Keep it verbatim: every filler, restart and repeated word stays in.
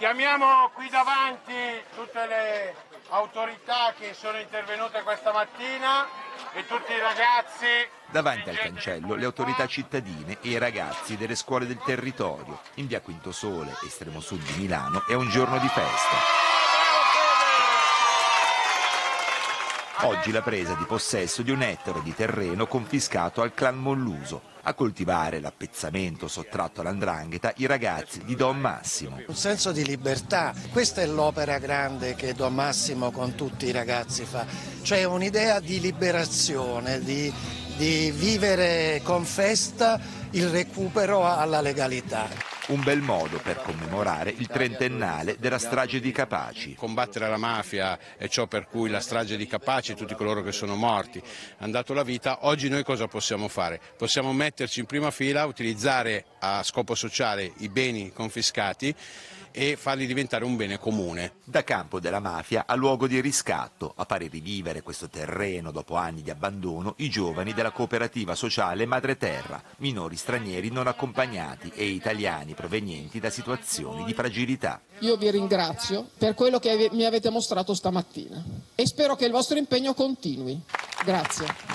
Chiamiamo qui davanti tutte le autorità che sono intervenute questa mattina e tutti i ragazzi. Davanti al cancello le autorità cittadine e i ragazzi delle scuole del territorio. In via Quinto Sole, estremo sud di Milano, è un giorno di festa. Oggi la presa di possesso di un ettaro di terreno confiscato al clan Molluso. A coltivare l'appezzamento sottratto all'andrangheta i ragazzi di Don Massimo. Un senso di libertà, questa è l'opera grande che Don Massimo con tutti i ragazzi fa, cioè un'idea di liberazione, di, di vivere con festa il recupero alla legalità. Un bel modo per commemorare il trentennale della strage di Capaci. Combattere la mafia è ciò per cui la strage di Capaci e tutti coloro che sono morti hanno dato la vita. Oggi noi cosa possiamo fare? Possiamo metterci in prima fila, utilizzare a scopo sociale i beni confiscati e farli diventare un bene comune. Da campo della mafia a luogo di riscatto, a fare rivivere questo terreno dopo anni di abbandono, i giovani della cooperativa sociale Madre Terra, minori stranieri non accompagnati e italiani provenienti da situazioni di fragilità. Io vi ringrazio per quello che mi avete mostrato stamattina e spero che il vostro impegno continui. Grazie.